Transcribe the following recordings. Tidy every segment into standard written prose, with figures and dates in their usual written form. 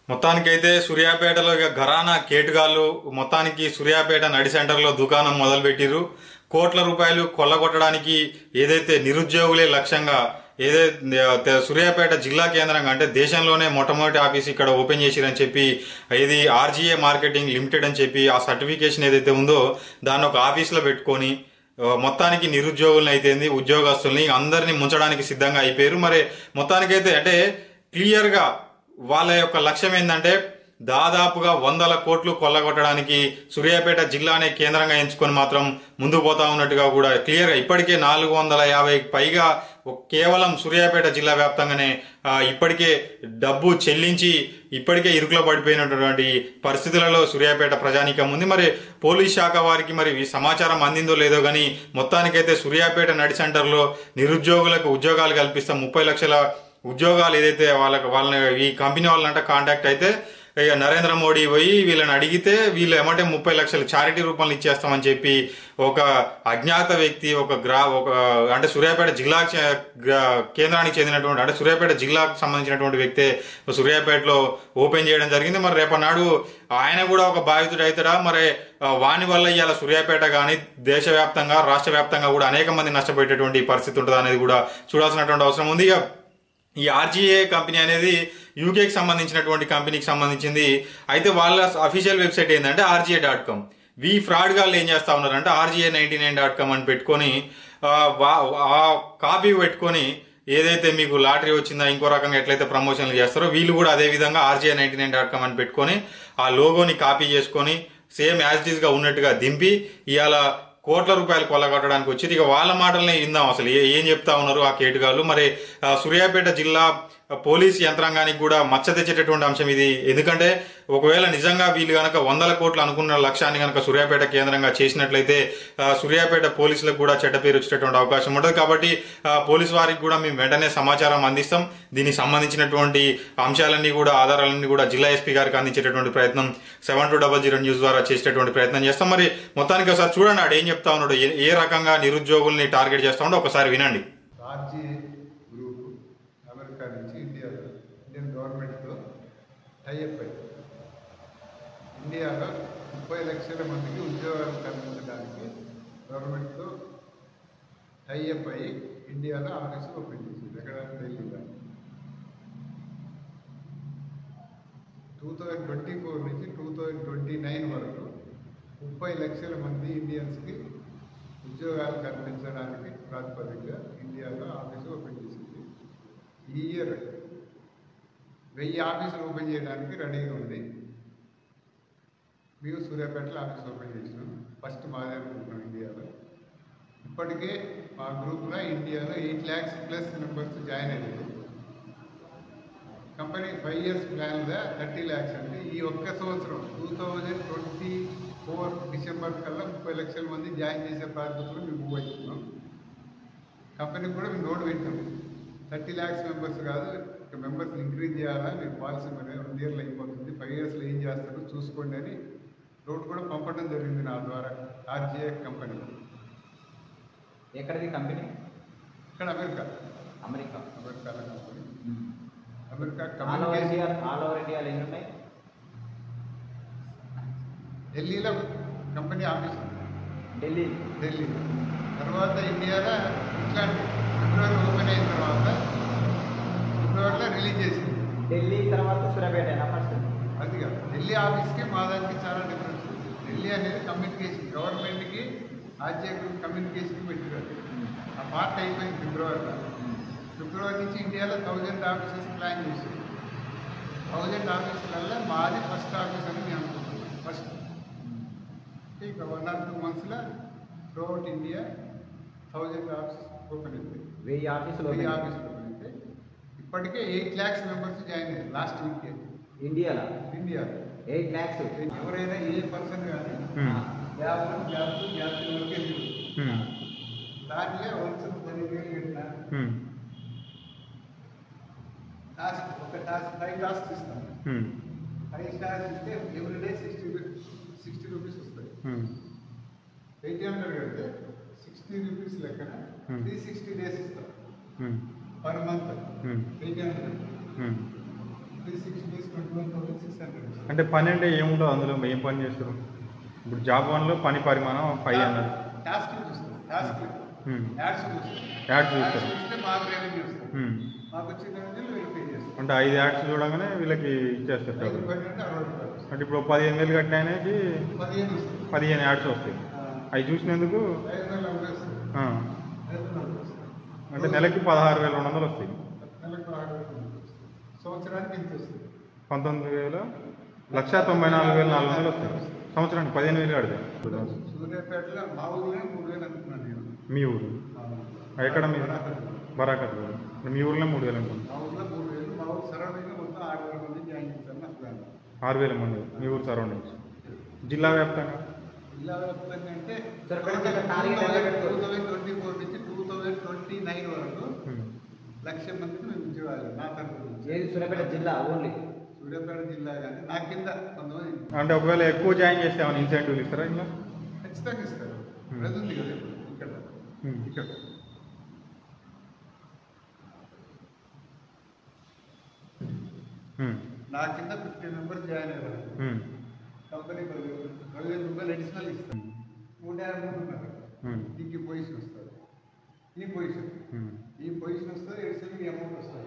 మొత్తానికైతే సూర్యాపేటలో ఇక ఘరానా కేటుగాళ్ళు మొత్తానికి సూర్యాపేట నడి సెంటర్లో దుకాణం మొదలుపెట్టిర్రు. కోట్ల రూపాయలు కొల్లగొట్టడానికి ఏదైతే నిరుద్యోగులే లక్ష్యంగా ఏదైతే సూర్యాపేట జిల్లా కేంద్రంగా అంటే దేశంలోనే మొట్టమొదటి ఆఫీస్ ఇక్కడ ఓపెన్ చేసిరని చెప్పి ఇది ఆర్జీఏ మార్కెటింగ్ లిమిటెడ్ అని చెప్పి ఆ సర్టిఫికేషన్ ఏదైతే ఉందో దాన్ని ఒక ఆఫీస్లో పెట్టుకొని మొత్తానికి నిరుద్యోగులను అయితేంది ఉద్యోగస్తుల్ని అందరినీ ముంచడానికి సిద్ధంగా అయిపోయారు. మరి మొత్తానికైతే అంటే క్లియర్గా వాళ్ళ యొక్క లక్ష్యం ఏంటంటే దాదాపుగా 100 కోట్లు కొల్లగొట్టడానికి సూర్యాపేట జిల్లానే కేంద్రంగా ఎంచుకొని మాత్రం ముందుకు పోతా ఉన్నట్టుగా కూడా క్లియర్గా ఇప్పటికే 450 పైగా కేవలం సూర్యాపేట జిల్లా వ్యాప్తంగానే ఇప్పటికే డబ్బు చెల్లించి ఇప్పటికే ఇరుకులో పడిపోయినటువంటి పరిస్థితులలో సూర్యాపేట ప్రజానీకం ఉంది. మరి పోలీస్ శాఖ వారికి మరి ఈ సమాచారం అందిందో లేదో కానీ మొత్తానికైతే సూర్యాపేట నడి సెంటర్లో నిరుద్యోగులకు ఉద్యోగాలు కల్పిస్తాం 30 లక్షల ఉద్యోగాలు ఏదైతే వాళ్ళని ఈ కంపెనీ వాళ్ళంట కాంటాక్ట్ అయితే ఇక నరేంద్ర మోడీ పోయి వీళ్ళని అడిగితే వీళ్ళు ఏమంటే 30 లక్షలు చారిటీ రూపంలో ఇచ్చేస్తామని చెప్పి ఒక అజ్ఞాత వ్యక్తి ఒక అంటే సూర్యాపేట జిల్లా కేంద్రానికి చెందినటువంటి అంటే సూర్యాపేట జిల్లాకు సంబంధించినటువంటి వ్యక్తే సూర్యాపేటలో ఓపెన్ చేయడం జరిగింది. మరి రేపన్నాడు ఆయన కూడా ఒక బాధితుడు అవుతాడా మరి వాని వల్ల ఇవాళ సూర్యాపేట కానీ దేశవ్యాప్తంగా రాష్ట్ర వ్యాప్తంగా కూడా అనేక మంది నష్టపోయేటటువంటి పరిస్థితి ఉంటుంది అనేది కూడా చూడాల్సినటువంటి అవసరం ఉంది. ఇక ఈ ఆర్జీఏ కంపెనీ అనేది యూకేకి సంబంధించినటువంటి కంపెనీకి సంబంధించింది. అయితే వాళ్ళ అఫీషియల్ వెబ్సైట్ ఏంటంటే RGA.com. ఈ ఫ్రాడ్ గాళ్ళు ఏం చేస్తా ఉన్నారంటే RGA99.com అని పెట్టుకొని ఆ కాపీ పెట్టుకొని ఏదైతే మీకు లాటరీ వచ్చిందా ఇంకో రకంగా ఎట్లయితే ప్రమోషన్లు చేస్తారో వీళ్ళు కూడా అదే విధంగా RGA99.com అని పెట్టుకొని ఆ లోగోని కాపీ చేసుకొని సేమ్ యాజ్ ఇట్ ఈస్ గా ఉన్నట్టుగా దింపి ఇవాళ కోట్ల రూపాయలు కొల్లగొట్టడానికి వచ్చింది. ఇక వాళ్ళ మాటలనే విందాం అసలు ఏం చెప్తా ఉన్నారు ఆ కేటుగాళ్ళు. మరి సూర్యాపేట జిల్లా పోలీస్ యంత్రాంగానికి కూడా మచ్చ తెచ్చేటటువంటి అంశం ఇది. ఎందుకంటే ఒకవేళ నిజంగా వీళ్ళు కనుక 100 కోట్లు అనుకున్న లక్ష్యాన్ని కనుక సూర్యాపేట కేంద్రంగా చేసినట్లయితే సూర్యాపేట పోలీసులకు కూడా చెడ్డ పేరు వచ్చేటటువంటి అవకాశం ఉంటుంది. కాబట్టి పోలీసు వారికి కూడా మేము వెంటనే సమాచారం అందిస్తాం. దీనికి సంబంధించినటువంటి అంశాలన్నీ కూడా ఆధారాలన్నీ కూడా జిల్లా ఎస్పీ గారికి అందించేటటువంటి ప్రయత్నం 7200 న్యూస్ ద్వారా చేసేటటువంటి ప్రయత్నం చేస్తాం. మరి మొత్తానికి ఒకసారి చూడండి ఆడు ఏం చెప్తా ఉన్నాడు, ఏ రకంగా నిరుద్యోగుల్ని టార్గెట్ చేస్తా ఉండో ఒకసారి వినండి. ఇండియన్ గవర్నమెంట్తో టైఅప్ అయ్యి ఇండియాలో 30 లక్షల మందికి ఉద్యోగాలు కల్పించడానికి గవర్నమెంట్తో టైఅప్ అయ్యి ఇండియాలో ఆఫీసు ఓపెన్ చేసింది. ఎక్కడ ఢిల్లీలో 2024 నుంచి 2029 వరకు 30 లక్షల మంది ఇండియన్స్కి ఉద్యోగాలు కల్పించడానికి ప్రాతిపదికగా ఇండియాలో ఆఫీసు ఓపెన్ చేసింది. ఈ ఇయర్ 1000 ఆఫీసులు ఓపెన్ చేయడానికి రెడీగా ఉంది. మేము సూర్యాపేటలో ఆఫీస్ ఓపెన్ చేసినాం. ఫస్ట్ మాదే అనుకుంటున్నాం ఇండియాలో. ఇప్పటికే మా గ్రూప్లో ఇండియాలో 8 lakhs ప్లస్ మెంబర్స్ జాయిన్ అయ్యారు. కంపెనీ 5 years ప్లాన్గా 30 lakhs అంటే ఈ ఒక్క సంవత్సరం 2024 డిసెంబర్ కల్లా 30 లక్షల మంది జాయిన్ చేసే ప్రాతిపదికలో మేము మూవ్ అవుతున్నాం. కంపెనీకి కూడా మేము నోట్ పెట్టాం 30 lakhs మెంబర్స్ కాదు, ఇక మెంబర్స్ ఇంక్రీజ్ చేయాలా, మీరు పాలసీ మరి 1 yearలో అయిపోతుంది, 5 yearsలో ఏం చేస్తారో చూసుకోండి అని నోట్ కూడా పంపడం జరిగింది నా ద్వారా RGA కంపెనీ. ఎక్కడిది కంపెనీ? ఇక్కడ అమెరికాలో కంపెనీ. అమెరికా ఆల్ ఓవర్ ఇండియాలో ఎన్ని ఉన్నాయి? ఢిల్లీలో కంపెనీ ఆఫీస్ ఢిల్లీ. తర్వాత ఇండియాలో ఇట్లాంటి ఫిబ్రవరి ఓపెన్ అయిన తర్వాత ఫిబ్రవరిలో రిలీజ్ చేసింది. ఢిల్లీ తర్వాత సూర్యాపేట ఫస్ట్. అది కాదు, ఢిల్లీ ఆఫీస్కి మా దానికి చాలా డిఫరెన్స్ ఉంది. ఢిల్లీ అనేది కమ్యూనికేషన్ గవర్నమెంట్కి RGA గ్రూప్ కమ్యూనికేషన్కి పెట్టారు. ఆ పార్ట్ అయిపోయింది ఫిబ్రవరిలో. ఫిబ్రవరి నుంచి ఇండియాలో 1000 ఆఫీసెస్ ప్లాన్ చేసి 1000 ఆఫీసులలో మాది ఫస్ట్ ఆఫీస్ అని మేము అనుకుంటున్నాం. ఫస్ట్ ఇక 1 or 2 monthsలో త్రూఅవుట్ ఇండియా 1000 ఆఫీసెస్ ఓపెన్ అవుతాయి. 1000 ఆఫీసులు ఓపెన్ అయితే ఇప్పటికే 8 lakhs మెంబర్స్ జాయిన్ అయ్యారు లాస్ట్ వీక్. ఇండియాలో 8 lakhs. ఎవరైనా ఏ పర్సన్ కానీ గ్యాప్ వెళ్ళి దాంట్లో వన్స్ 10,000 పెట్టినా టాస్క్ ఒక టాస్క్ 5 tasks ఇస్తాను. 5 tasks ఇస్తే ఎవ్రీడే 60 రూపీస్ వస్తాయి. 800 కడితే 60 రూపీస్ లెక్కన 360 days ఇస్తాం పర్ మంత్. 800 360 days 21,600. అంటే పని అంటే ఏముండదు అందులో ఏం పని చేస్తారు? ఇప్పుడు జాబ్ వన్లో పని పరిమాణం 5 అన్నారు. టాస్క్ చూస్తారు, టాస్క్ యాడ్స్ చూస్తారు, యాడ్స్ చూస్తారు. చూస్తే మాకు రెవెన్యూ వస్తుంది, మాకు వచ్చిన రెవెన్యూ వీళ్ళు పే చేస్తారు. అంటే 5 యాడ్స్ చూడగానే వీళ్ళకి ఇచ్చేస్తారు డబ్బులు. 5 అంటే 60 రూపాయలు. అంటే ఇప్పుడు 15,000 కట్టిన ఆయనకి 15 వస్తుంది. 15 యాడ్స్ వస్తాయి. అవి చూసినందుకు 5,000 వస్తుంది. 5,000 వస్తుంది. అంటే నెలకి 16,200 వస్తాయి. నెలకు 6,000 సంవత్సరానికి ఎంత వస్తుంది? 19,194,400 వస్తాయి. సంవత్సరానికి 15,000 కడతాయి. సూర్యాపేటలో మా ఊళ్ళో 3,000 అనుకున్నాను నేను. మీ ఊరు ఎక్కడ? మీ బరాకత్ ఊరు. మీ ఊర్లో 3,000 అనుకుంటున్నాను. మా ఊళ్ళో 3,000, మా ఊరు సరౌండింగ్ మొత్తం 6,000 మంది జాయిన్ చేశారు నా ప్లాన్. 6,000 మంది మీ ఊరు సరౌండింగ్స్. జిల్లా వ్యాప్తంగా జిల్లా వ్యాప్తంగా అంటే సార్ కొంచెం టార్గెట్ ఎలా పెట్టుకోవచ్చు? 2024 నుంచి 2029 వరకు 1,00,000 మందికి మేము ఉద్యోగాలు నా తరఫు నుంచి. ఏది సూర్యాపేట జిల్లా ఓన్లీ? సూర్యాపేట జిల్లా కానీ నా కింద కొంతమంది అంటే ఒకవేళ ఎక్కువ జాయిన్ చేస్తే ఏమైనా ఇన్సెంటివ్లు ఇస్తారా ఇంకా? ఖచ్చితంగా ఇస్తారు. అది ఉంది కదా ఇక్కడ ఇక్కడ నా కింద 50 మెంబర్స్ జాయిన్ అయ్యారు. కంపెనీ 10,000 రూపాయలు అడిషనల్ ఇస్తారు. 150 ఉన్నారు. ఇంక పొజిషన్ వస్తారు, ఈ పొజిషన్ వస్తుంది, అడిషనల్ అమౌంట్ వస్తుంది.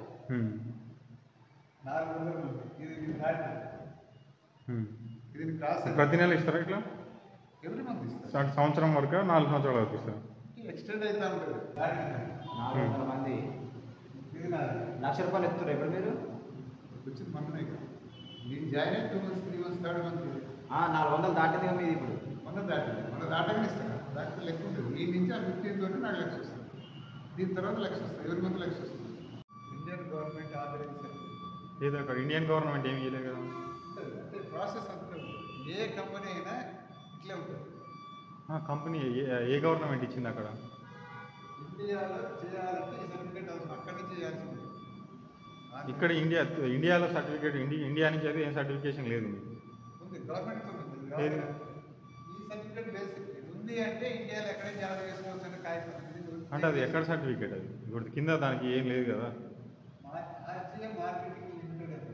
400 మంది ఇది దాటి ఇది క్రాస్ ప్రతి నెల ఇస్తారా ఇట్లా? ఎవ్రీ మంత్ ఇస్తారు. అంటే సంవత్సరం వరకు 4 సంవత్సరాల వరకు ఇస్తారు. ఎక్స్టెండ్ అవుతా ఉంటుంది. 400 మంది ఇది నా 1,00,000 రూపాయలు ఎత్తున్నారు ఎప్పుడు మీరు? వచ్చింది మొన్ననే కదా. నేను జాయిన్ అయ్యి 2 months 3 months 3rd month 400 దాటింది మీది ఇప్పుడు. మొన్న దాటగానే ఇస్తాను. దాటితే లెక్క ఉంటుంది. ఈ నుంచి ఆ 15 తోటి నాకు 1,00,000 వస్తుంది. దీని తర్వాత 1,00,000 వస్తుంది. ఎవరి మంత్ 1,00,000 వస్తుంది. ఇండియన్ గవర్నమెంట్ ఆథరైజ్ ఏదో అక్కడ ఇండియన్ గవర్నమెంట్ ఏమి చేయలేదు కదా. అంటే ప్రాసెస్ అంతా ఉంటుంది. ఏ కంపెనీ అయినా ఇట్లే ఉంటుంది. కంపెనీ ఏ గవర్నమెంట్ ఇచ్చింది అక్కడ? ఇండియాలో చేయాలంటే ఈ సర్టిఫికేట్ అవసరం. అక్కడి నుంచి చేయాల్సింది. ఇక్కడ ఇండియాలో సర్టిఫికేట్ ఇండియా నుంచి అయితే ఏం సర్టిఫికేషన్ లేదు మీకు? ఉంది, గవర్నమెంట్ ఉంది. ఏది? ఈ సర్టిఫికేట్ బేసిక్ ఉంది అంటే ఇండియాలో ఎక్కడైనా జాబ్ చేసుకోవచ్చు అంటే కాగితం. అంటే అది ఎక్కడ సర్టిఫికేట్? అది ఇప్పుడు కింద దానికి ఏం లేదు కదా. మార్కెటింగ్ లిమిటెడ్ అది.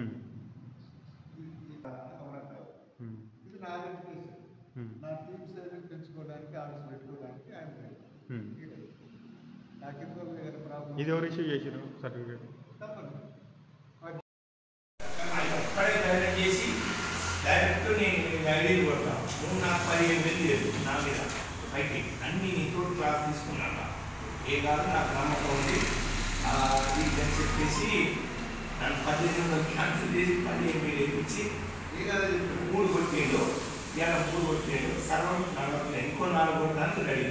ఇది నా ఎడ్యుకేషన్. నా టీమ్ సర్వీస్ పెంచుకోవడానికి, ఆఫీస్ పెట్టుకోవడానికి ఆయన నాకు ఇంకో వేరే ప్రాబ్లం. ఇది ఎవరు ఇష్యూ చేసారు సర్టిఫికేట్? చేసి డైరెక్ట్ నేను ఐడి కొడతాను. నువ్వు నాకు 15,000 లేదు నా మీద ఫైటింగ్ అన్ని నీతో క్లాస్ తీసుకున్నాను. ఏ కాదు నాకు నమ్మకం ఉంది అని చెప్పేసి నన్ను 15,000 క్యాన్సిల్ చేసి 15,000 ఇచ్చి 3 కొట్టిండు. ఇలా 3 కొట్టిండు. సర్వం నడవట్లేదు. ఇంకో 4 కొట్టడానికి రెడీ.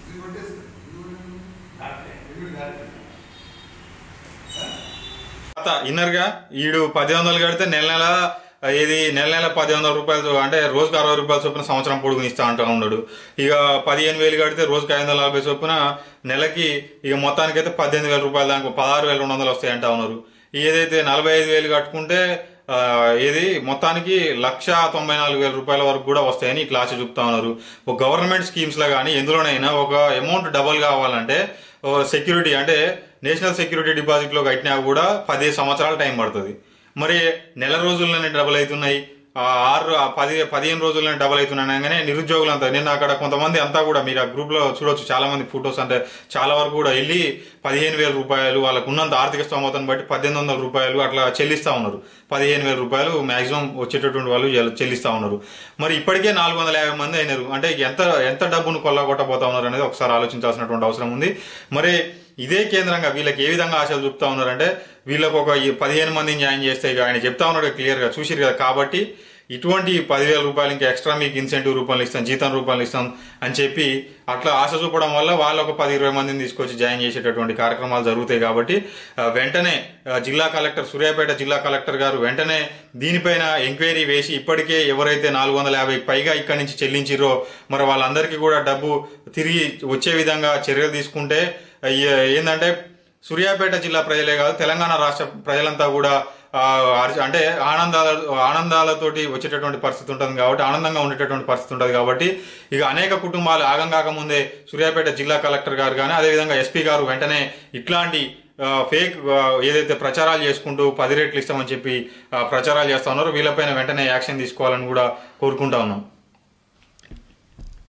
ఇన్నర్గా ఈడు 10,000 కడితే నెల 10,000 రూపాయలు, అంటే రోజుకు 60 రూపాయల చొప్పున సంవత్సరం పొడుగుని ఇస్తా అంటూ ఉన్నాడు. ఇక 15,000 కడితే రోజుకి 540 చొప్పున నెలకి ఇక మొత్తానికైతే 18,000 రూపాయలు దానికి 16,200 వస్తాయి అంటా ఉన్నారు. ఏదైతే 45,000 కట్టుకుంటే ఏది మొత్తానికి 1,94,000 రూపాయల వరకు కూడా వస్తాయని ఇట్లా ఆశ చూపుతా ఉన్నారు. ఒక గవర్నమెంట్ స్కీమ్స్ లో కానీ ఎందులోనైనా ఒక అమౌంట్ డబల్ కావాలంటే సెక్యూరిటీ అంటే నేషనల్ సెక్యూరిటీ డిపాజిట్ లో కట్టినా కూడా 10 సంవత్సరాలు టైం పడుతుంది. మరి నెల రోజుల్లోనే డబల్ అవుతున్నాయి, 15 రోజుల్లోనే డబల్ అవుతున్నాయి. కానీ నిరుద్యోగులు అంతా నిన్న అక్కడ కొంతమంది అంతా కూడా మీరు ఆ గ్రూప్ లో చూడొచ్చు, చాలా మంది ఫొటోస్. అంటే చాలా వరకు కూడా వెళ్ళి 15,000 రూపాయలు వాళ్ళకు ఉన్నంత ఆర్థిక స్తోమతను బట్టి 1,800 రూపాయలు అట్లా చెల్లిస్తా ఉన్నారు. 15,000 రూపాయలు మాక్సిమం వచ్చేటటువంటి వాళ్ళు చెల్లిస్తా ఉన్నారు. మరి ఇప్పటికే 450 మంది అయినారు. అంటే ఎంత డబ్బును కొల్లగొట్టబోతా ఉన్నారు అనేది ఒకసారి ఆలోచించాల్సినటువంటి అవసరం ఉంది. మరి ఇదే కేంద్రంగా వీళ్ళకి ఏ విధంగా ఆశలు చూపుతా ఉన్నారంటే వీళ్ళకు ఒక 15 మందిని జాయిన్ చేస్తే ఆయన చెప్తా ఉన్నాడు క్లియర్ గా చూసిరు కదా. కాబట్టి ఇటువంటి 10,000 రూపాయలు ఇంకా ఎక్స్ట్రా మీకు ఇన్సెంటివ్ రూపాయలు ఇస్తాం, జీతం రూపాయలు ఇస్తాం అని చెప్పి అట్లా ఆశ చూపడం వల్ల వాళ్ళు ఒక 10-20 మందిని తీసుకొచ్చి జాయిన్ చేసేటటువంటి కార్యక్రమాలు జరుగుతాయి. కాబట్టి వెంటనే జిల్లా కలెక్టర్, సూర్యాపేట జిల్లా కలెక్టర్ గారు వెంటనే దీనిపైన ఎంక్వైరీ వేసి ఇప్పటికే ఎవరైతే 450 పైగా ఇక్కడి నుంచి చెల్లించిరో మరి వాళ్ళందరికీ కూడా డబ్బు తిరిగి వచ్చే విధంగా చర్యలు తీసుకుంటే ఏంటంటే సూర్యాపేట జిల్లా ప్రజలే కాదు తెలంగాణ రాష్ట్ర ప్రజలంతా కూడా అంటే ఆనందాలతోటి వచ్చేటటువంటి పరిస్థితి ఉంటుంది. కాబట్టి ఆనందంగా ఉండేటటువంటి పరిస్థితి ఉంటుంది. కాబట్టి ఇక అనేక కుటుంబాలు ఆగం కాకముందే సూర్యాపేట జిల్లా కలెక్టర్ గారు కానీ అదేవిధంగా ఎస్పీ గారు వెంటనే ఇట్లాంటి ఫేక్ ఏదైతే ప్రచారాలు చేసుకుంటూ 10 రెట్లు ఇస్తామని చెప్పి ప్రచారాలు చేస్తా ఉన్నారో వీళ్ళపైన వెంటనే యాక్షన్ తీసుకోవాలని కూడా కోరుకుంటా ఉన్నాం.